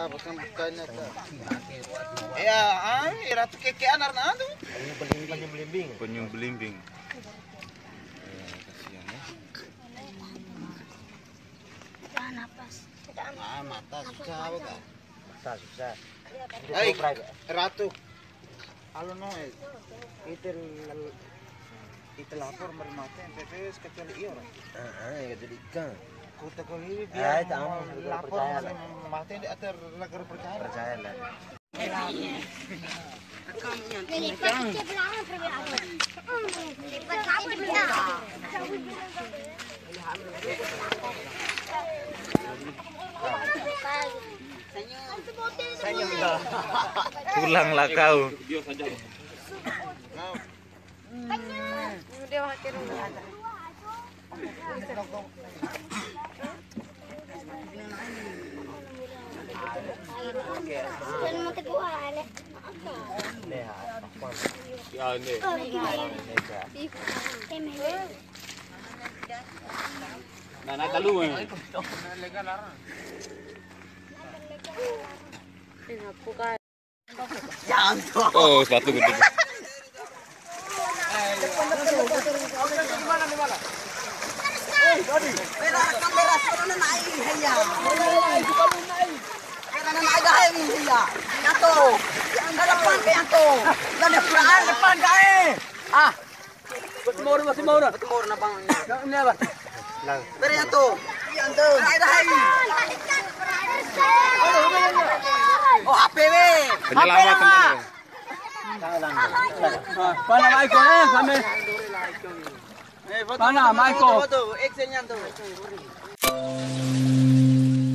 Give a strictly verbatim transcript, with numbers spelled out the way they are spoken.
bukan bukannya. Ya, ah, ratu kekean Arnando. Penyung belimbing. Penyung belimbing. Ah, mata susah apa? Susah, susah. Hai, ratu. Halo no, itu itu lapor merimata N P P S kecuali iya orang. Ah, ya jadi ikan. Kota kali Ah, biar itu aman, lapor percaya. mati di atas negara percaya. Percaya lah. Pulanglah kau. Ya ini. Nah, naik kalu. Oh, sepatu gede. Oh, H P W. Penyelamat teman. Mana Michael eh kami. Mana Michael? Foto, actionnya tuh.